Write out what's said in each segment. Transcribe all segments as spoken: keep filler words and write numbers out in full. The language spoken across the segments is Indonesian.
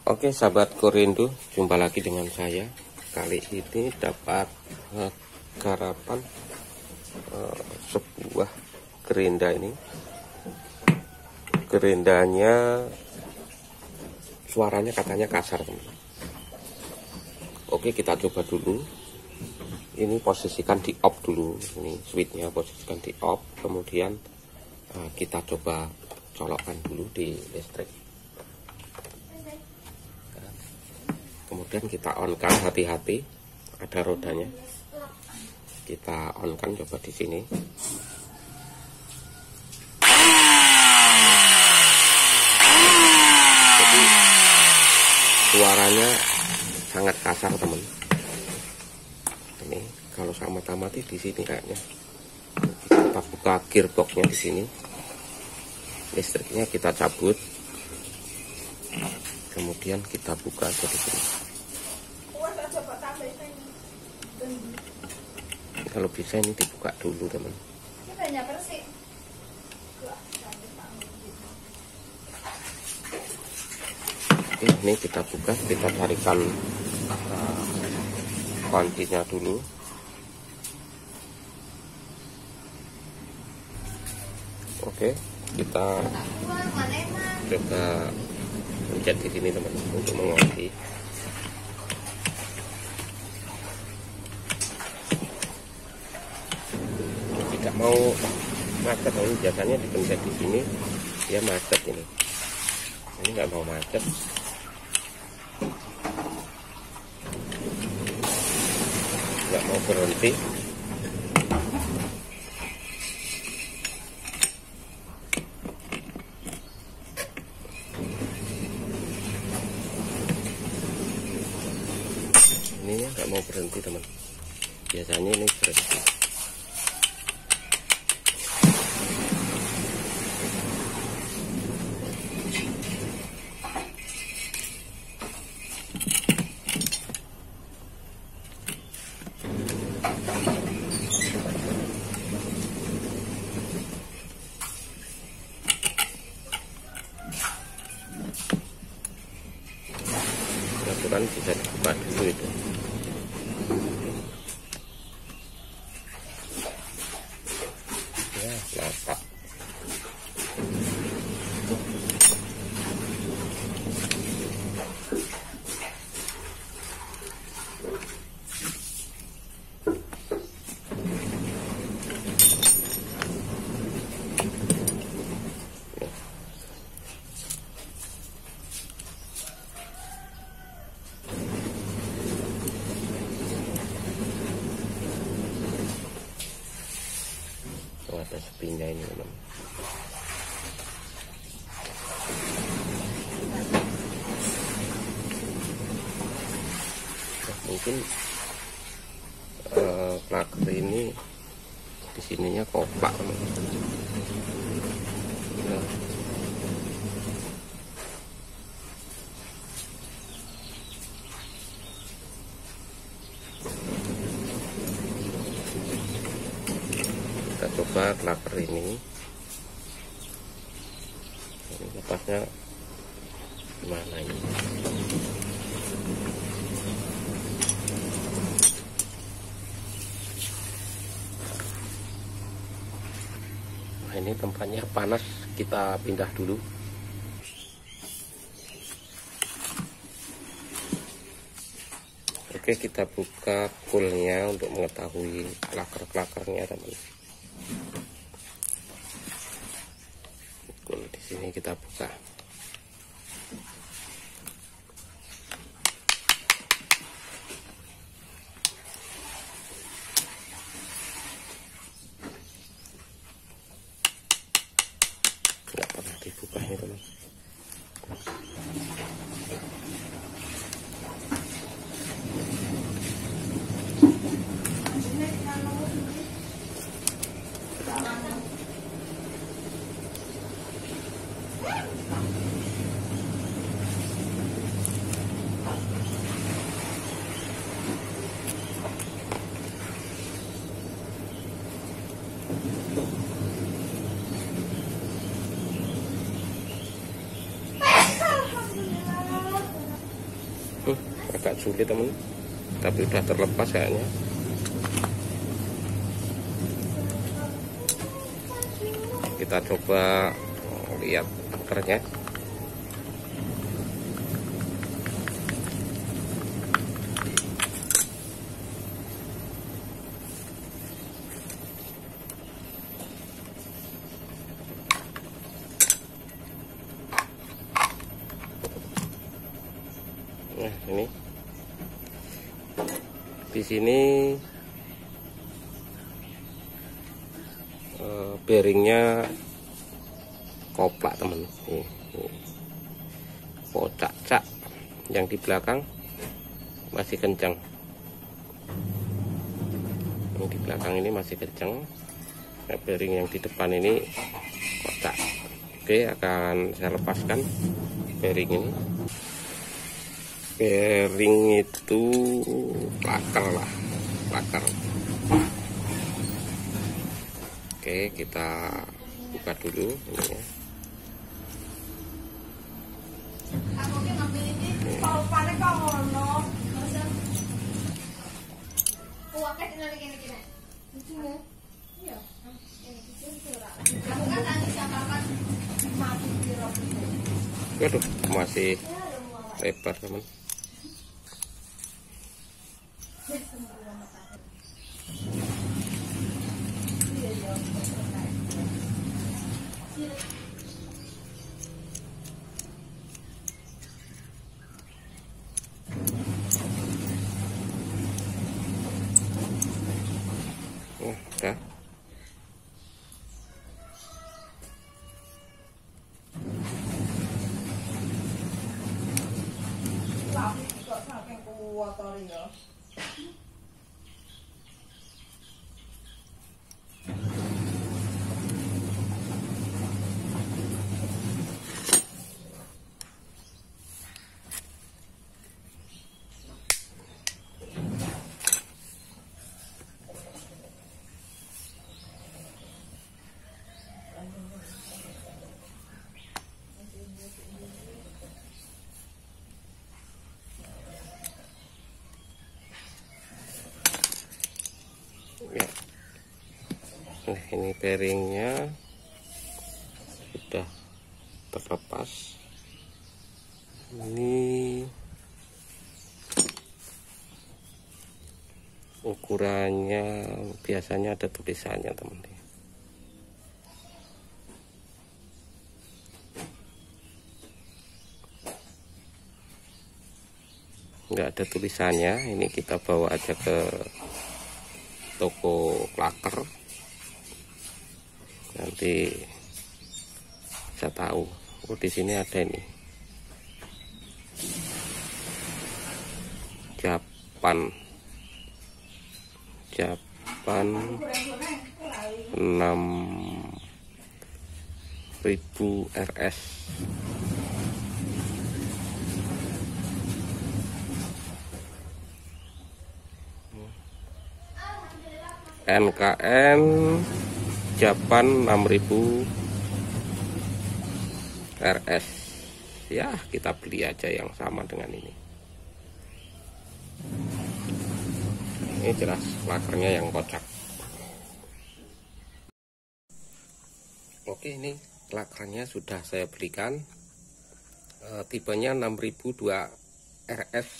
Oke sahabat Korindu, jumpa lagi dengan saya. Kali ini dapat uh, garapan uh, sebuah gerenda ini. Gerendanya suaranya katanya kasar, teman. Oke, kita coba dulu. Ini posisikan di off dulu. Ini switchnya posisikan di off. Kemudian uh, kita coba colokkan dulu di listrik. Kemudian kita on kan, hati-hati, ada rodanya. Kita on kan, coba di sini. Jadi suaranya sangat kasar, teman. Ini kalau sama tamati di sini kayaknya. Kita buka gearboxnya di sini. Listriknya kita cabut. Kemudian kita buka aja di sini. Kalau bisa ini dibuka dulu, teman. Oke, ini kita buka, kita carikan uh, kuncinya dulu. Oke, kita coba pencet di sini, teman, untuk mengunci. Tidak mau macet, ini biasanya dipencet di sini dia macet ini. Ini nggak mau macet. Nggak mau berhenti. Ini nggak mau berhenti, teman. Biasanya ini berhenti. Kan bisa dibuka dulu itu. Ya, nampak. Oh, ada sepinya ini, teman. Nah, mungkin uh, klaker ini di sininya kopak, teman. Nah. Kita coba klaker ini. Ini lepasnya gimana ini? Nah, ini tempatnya panas, kita pindah dulu. Oke, kita buka coolnya untuk mengetahui klaker-klakernya, teman. Di sini kita buka. Nggak pernah dibuka ini, teman. sulit teman, tapi udah terlepas kayaknya. Kita coba lihat angkernya. Nah, ini di sini eh, bearingnya koplak teman. Nih, nih. Kocak-cak yang di belakang masih kencang. Yang di belakang ini masih kencang. Nah, bearing yang di depan ini kocak. Oke, akan saya lepaskan bearing ini. Bearing itu klaker lah, klaker. Oke, kita buka dulu ininya. Waduh, masih lebar teman. Oh, udah. Ya. Nah, ini bearingnya sudah terlepas. Ini ukurannya biasanya ada tulisannya teman-teman. Nggak ada tulisannya, ini kita bawa aja ke toko klaker, nanti bisa tahu. Oh, di sini ada ini Japan Japan enam ribu R S. N K N Japan enam ribu R S. Ya, kita beli aja yang sama dengan ini. Ini jelas klakernya yang kocak. Oke, ini klakernya sudah saya belikan. E, tipenya enam ribu dua R S.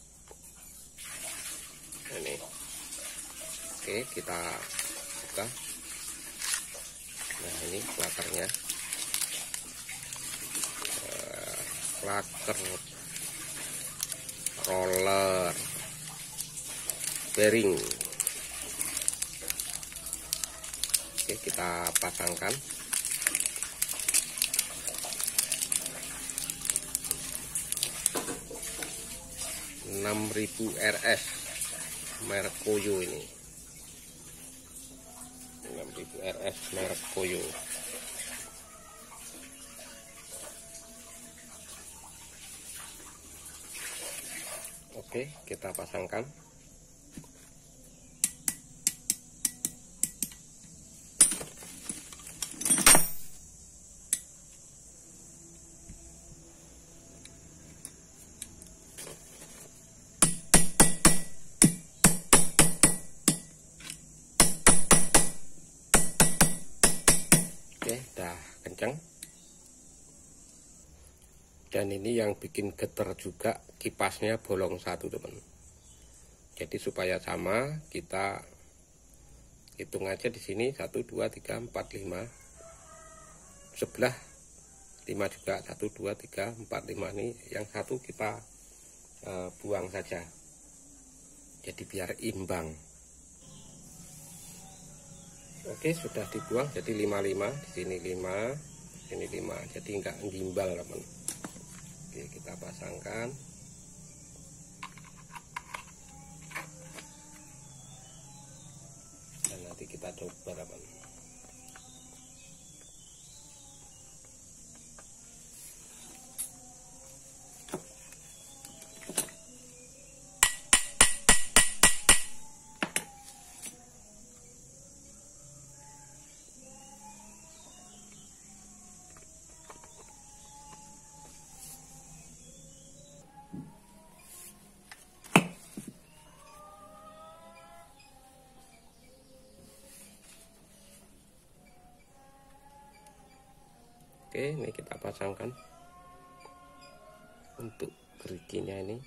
Ini. Oke, kita buka. Nah, ini klakernya. Uh, klaker roller bearing. Oke, kita pasangkan. enam ribu R S merek Koyo ini. enam ribu R S merek Koyo. Oke, kita pasangkan. kencang. Dan ini yang bikin geter juga, kipasnya bolong satu teman. Jadi supaya sama, kita hitung aja di sini satu dua tiga empat lima. Sebelah lima juga, satu dua tiga empat lima. Ini yang satu kita uh, buang saja. Jadi biar imbang. Oke, sudah dibuang jadi lima lima, di sini lima, di sini lima. Jadi enggak gimbal, teman. Oke, kita pasangkan. Dan nanti kita coba, teman. Oke, ini kita pasangkan untuk geriginya ini.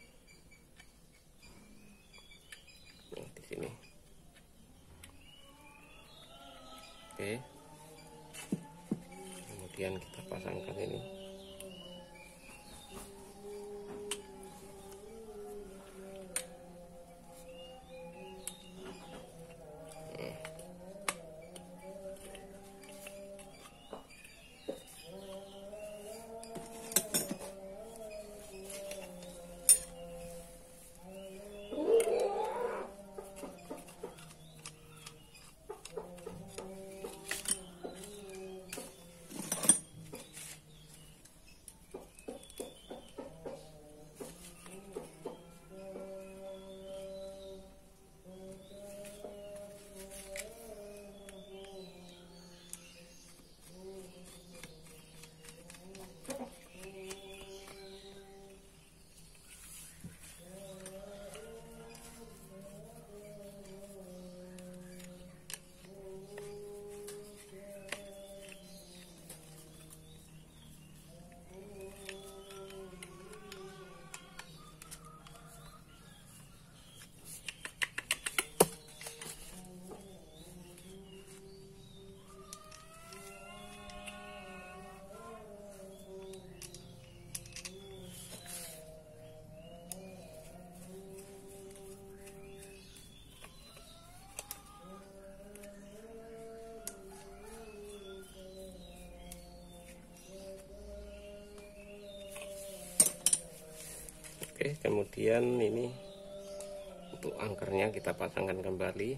Nah, di sini. Oke. Kemudian kita pasangkan ini. Oke, kemudian ini untuk angkernya kita pasangkan kembali.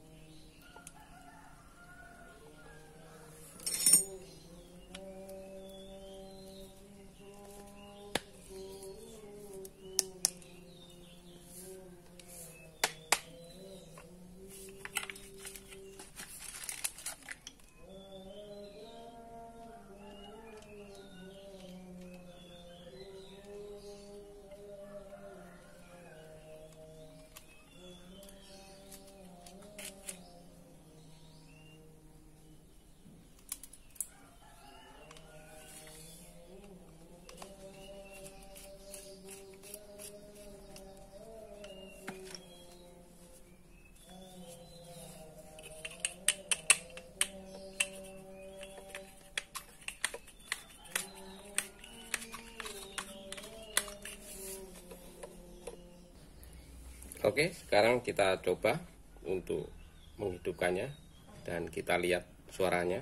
Oke, sekarang kita coba untuk menghidupkannya dan kita lihat suaranya.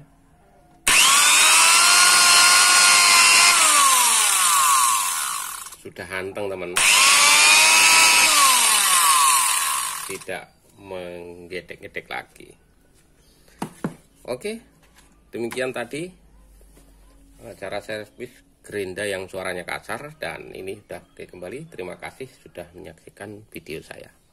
Sudah hanteng, teman. Tidak menggedek-gedek lagi. Oke, demikian tadi cara servis gerinda yang suaranya kasar, dan ini sudah kembali. Terima kasih sudah menyaksikan video saya.